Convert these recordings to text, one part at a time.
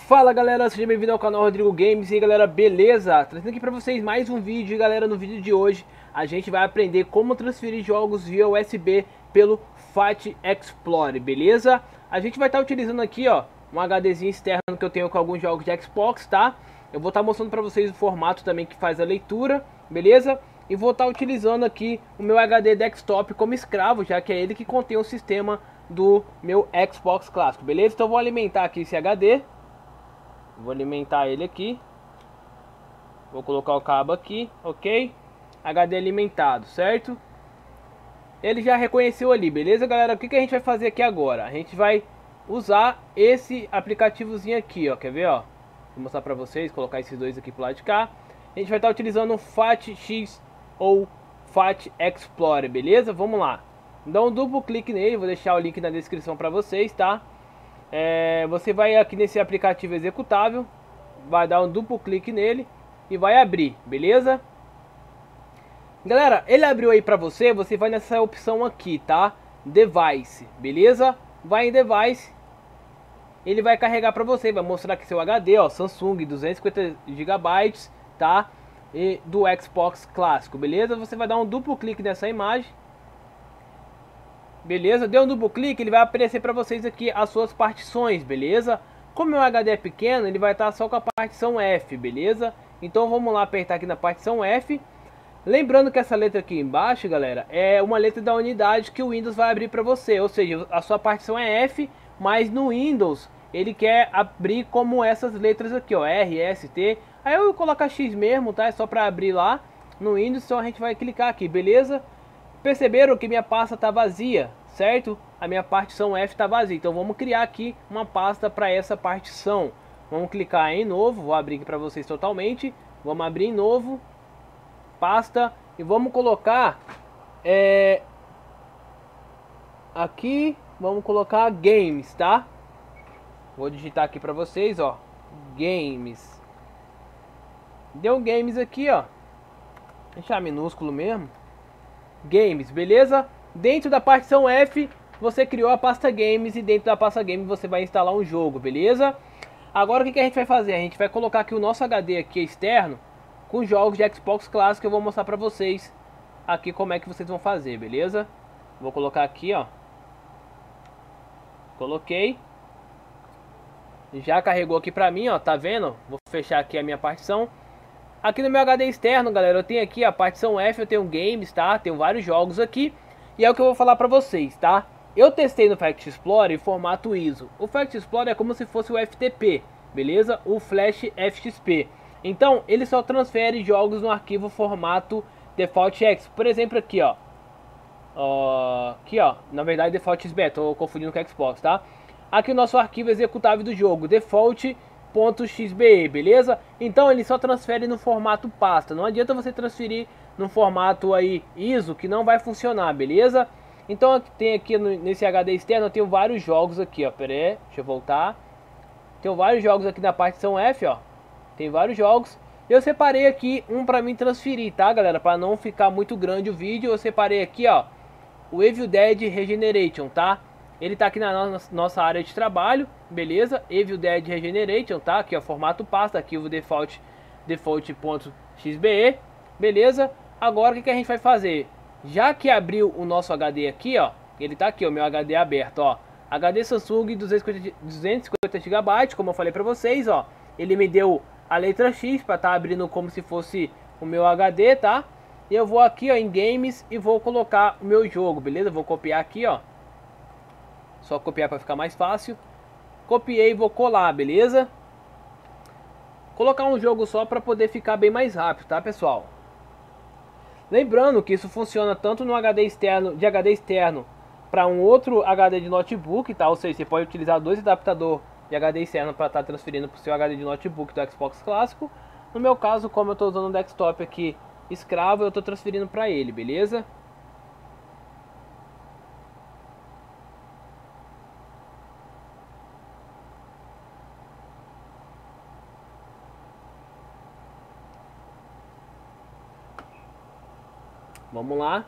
Fala galera, seja bem-vindo ao canal Rodrigo Games. E aí galera, beleza? Trazendo aqui pra vocês mais um vídeo. E galera, no vídeo de hoje a gente vai aprender como transferir jogos via USB pelo Fat Explorer, beleza? A gente vai estar utilizando aqui, ó, um HDzinho externo que eu tenho com alguns jogos de Xbox, tá? Eu vou estar mostrando pra vocês o formato também que faz a leitura, beleza? E vou estar utilizando aqui o meu HD desktop como escravo, já que é ele que contém o sistema do meu Xbox clássico, beleza? Então eu vou alimentar aqui esse HD. Vou alimentar ele aqui. Vou colocar o cabo aqui, ok? HD alimentado, certo? Ele já reconheceu ali, beleza galera? O que a gente vai fazer aqui agora? A gente vai usar esse aplicativozinho aqui, ó. Quer ver, ó? Vou mostrar pra vocês, colocar esses dois aqui pro lado de cá. A gente vai estar utilizando o FATX ou Fat Explorer, beleza? Vamos lá. Dá um duplo clique nele, vou deixar o link na descrição pra vocês, tá? Você vai aqui nesse aplicativo executável, vai dar um duplo clique nele e vai abrir, beleza? Galera, ele abriu aí pra você, você vai nessa opção aqui, tá? Device, beleza? Vai em Device, ele vai carregar pra você, vai mostrar aqui seu HD, ó, Samsung 250 GB, tá? E do Xbox clássico, beleza? Você vai dar um duplo clique nessa imagem. Beleza, deu um duplo clique, ele vai aparecer para vocês aqui as suas partições, beleza? Como o HD é pequeno, ele vai estar só com a partição F, beleza? Então vamos lá apertar aqui na partição F. Lembrando que essa letra aqui embaixo, galera, é uma letra da unidade que o Windows vai abrir para você. Ou seja, a sua partição é F, mas no Windows ele quer abrir como essas letras aqui, ó, R, S, T. Aí eu coloco X mesmo, tá? É só para abrir lá no Windows, então a gente vai clicar aqui, beleza? Perceberam que minha pasta está vazia, certo? A minha partição F está vazia, então vamos criar aqui uma pasta para essa partição. Vamos clicar em novo, vou abrir aqui para vocês totalmente. Vamos abrir em novo, pasta, e vamos colocar aqui, vamos colocar games, tá? Vou digitar aqui para vocês, ó, games. Deu games aqui, ó, deixar minúsculo mesmo. Games, beleza? Dentro da partição F, você criou a pasta Games e dentro da pasta Games você vai instalar um jogo, beleza? Agora o que a gente vai fazer? A gente vai colocar aqui o nosso HD aqui externo com jogos de Xbox clássico. Eu vou mostrar pra vocês aqui como é que vocês vão fazer, beleza? Vou colocar aqui, ó. Coloquei. Já carregou aqui pra mim, ó, tá vendo? Vou fechar aqui a minha partição. Aqui no meu HD externo, galera, eu tenho aqui a partição F, eu tenho games, tá? Tenho vários jogos aqui. E é o que eu vou falar pra vocês, tá? Eu testei no Fat Explorer em formato ISO. O Fat Explorer é como se fosse o FTP, beleza? O Flash FXP. Então, ele só transfere jogos no arquivo formato Default X. Por exemplo, aqui, ó. Aqui, ó. Na verdade, Default XB, tô confundindo com o Xbox, tá? Aqui o nosso arquivo executável do jogo, default.xbe, beleza? Então ele só transfere no formato pasta. Não adianta você transferir no formato aí ISO, que não vai funcionar, beleza? Então tem aqui nesse HD externo, eu tenho vários jogos aqui, ó. Pera aí, deixa eu voltar. Tenho vários jogos aqui na partição F, ó. Tem vários jogos. Eu separei aqui um pra mim transferir, tá, galera? Pra não ficar muito grande o vídeo, eu separei aqui, ó, o Evil Dead Regeneration, tá? Ele tá aqui na nossa área de trabalho, beleza? Evil Dead Regeneration, tá? Aqui, ó, formato pasta, arquivo default.xbe, beleza? Agora o que a gente vai fazer? Já que abriu o nosso HD aqui, ó, ele tá aqui, o meu HD aberto, ó. HD Samsung 250 GB, como eu falei pra vocês, ó. Ele me deu a letra X pra tá abrindo como se fosse o meu HD, tá? E eu vou aqui, ó, em Games e vou colocar o meu jogo, beleza? Vou copiar aqui, ó. Só copiar para ficar mais fácil. Copiei e vou colar, beleza? Colocar um jogo só para poder ficar bem mais rápido, tá, pessoal? Lembrando que isso funciona tanto no HD externo, de HD externo para um outro HD de notebook, tá? Ou seja, você pode utilizar dois adaptadores de HD externo para estar transferindo para o seu HD de notebook do Xbox clássico. No meu caso, como eu estou usando um desktop aqui escravo, eu estou transferindo para ele, beleza? Vamos lá.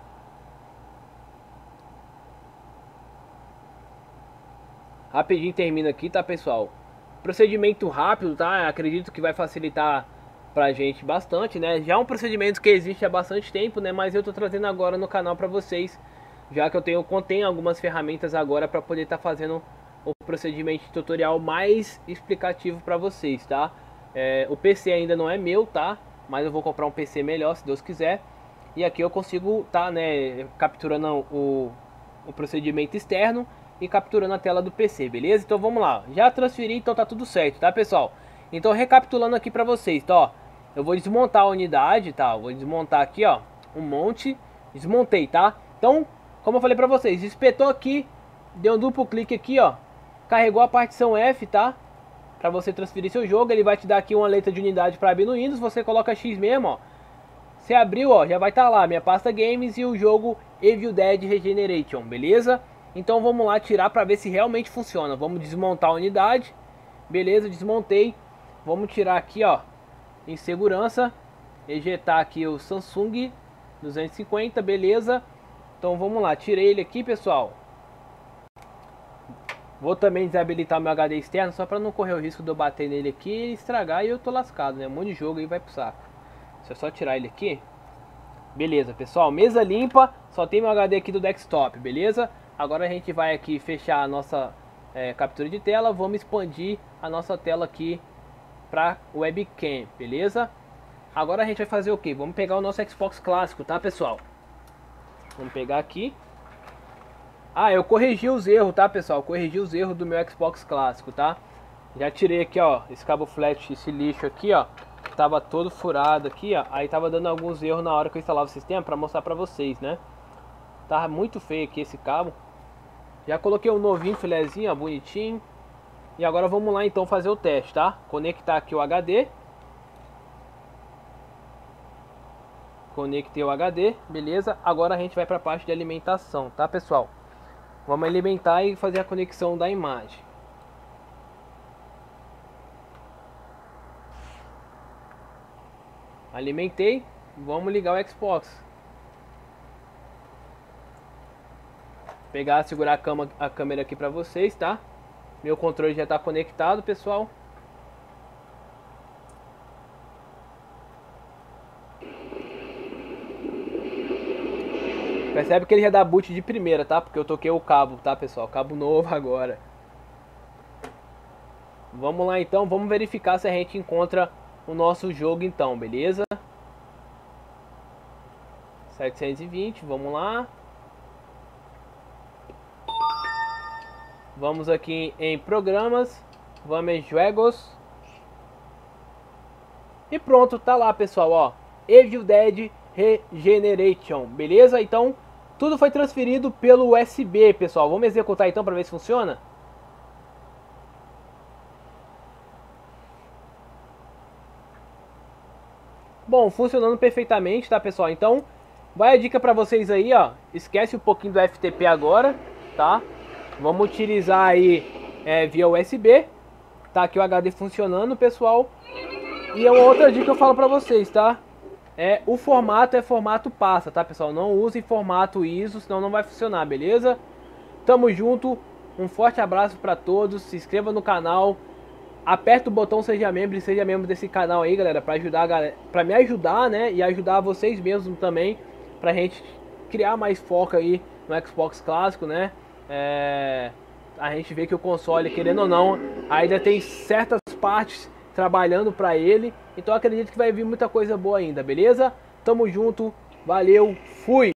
Rapidinho termina aqui, tá, pessoal? procedimento rápido, tá? Acredito que vai facilitar pra gente bastante, né? Já é um procedimento que existe há bastante tempo, né? Mas eu tô trazendo agora no canal pra vocês, já que eu contém algumas ferramentas agora para poder estar fazendo o procedimento tutorial mais explicativo para vocês, tá? O PC ainda não é meu, tá? Mas eu vou comprar um PC melhor, se Deus quiser. E aqui eu consigo tá, né, capturando o procedimento externo e capturando a tela do PC, beleza? Então vamos lá, já transferi, então tá tudo certo, tá, pessoal? Então recapitulando aqui pra vocês, tá, ó, eu vou desmontar a unidade, tá? Eu vou desmontar aqui, ó, um monte, desmontei, tá? Então, como eu falei pra vocês, espetou aqui, deu um duplo clique aqui, ó, carregou a partição F, tá? Pra você transferir seu jogo, ele vai te dar aqui uma letra de unidade pra abrir no Windows, você coloca X mesmo, ó. Você abriu, ó, já vai estar lá minha pasta games e o jogo Evil Dead Regeneration, beleza? Então vamos lá tirar para ver se realmente funciona. Vamos desmontar a unidade, beleza? Desmontei. Vamos tirar aqui, ó, em segurança, ejetar aqui o Samsung 250, beleza? Então vamos lá, tirei ele aqui, pessoal. Vou também desabilitar meu HD externo só para não correr o risco de eu bater nele aqui e estragar e eu tô lascado, né? Um monte de jogo aí vai pro saco. Deixa eu só tirar ele aqui. Beleza, pessoal, mesa limpa, só tem meu HD aqui do desktop, beleza? Agora a gente vai aqui fechar a nossa captura de tela, vamos expandir a nossa tela aqui para webcam, beleza? Agora a gente vai fazer o que? Vamos pegar o nosso Xbox clássico, tá, pessoal? Vamos pegar aqui. Ah, eu corrigi os erros, tá, pessoal? Corrigi os erros do meu Xbox clássico, tá? Já tirei aqui, ó, esse cabo flash, esse lixo aqui, ó. Tava todo furado aqui, ó. Aí tava dando alguns erros na hora que eu instalava o sistema pra mostrar pra vocês, né? Tava muito feio aqui esse cabo. Já coloquei um novinho filezinho, ó, bonitinho. E agora vamos lá então fazer o teste, tá? Conectar aqui o HD. Conectei o HD, beleza? Agora a gente vai pra parte de alimentação, tá, pessoal? Vamos alimentar e fazer a conexão da imagem. Alimentei, vamos ligar o Xbox. Pegar, segurar a câmera aqui pra vocês, tá? Meu controle já tá conectado, pessoal. Percebe que ele já dá boot de primeira, tá? Porque eu toquei o cabo, tá, pessoal? Cabo novo agora. Vamos lá então, vamos verificar se a gente encontra o nosso jogo então, beleza? 720, vamos lá. Vamos aqui em programas, vamos em jogos. E pronto, tá lá, pessoal, ó. Evil Dead Regeneration, beleza? Então, tudo foi transferido pelo USB, pessoal. Vamos executar então para ver se funciona. Bom, funcionando perfeitamente, tá, pessoal? Então, vai a dica para vocês aí, ó. Esquece um pouquinho do FTP agora, tá? Vamos utilizar aí via USB. Tá aqui o HD funcionando, pessoal. E é uma outra dica que eu falo para vocês, tá? O formato é formato pasta, tá, pessoal? Não use formato ISO, senão não vai funcionar, beleza? Tamo junto, um forte abraço para todos, se inscreva no canal, aperta o botão seja membro e seja membro desse canal aí, galera, para me ajudar, né, e ajudar vocês mesmos também, pra gente criar mais foco aí no Xbox clássico, né? A gente vê que o console, querendo ou não, ainda tem certas partes trabalhando para ele, então acredito que vai vir muita coisa boa ainda, beleza? Tamo junto, valeu, fui!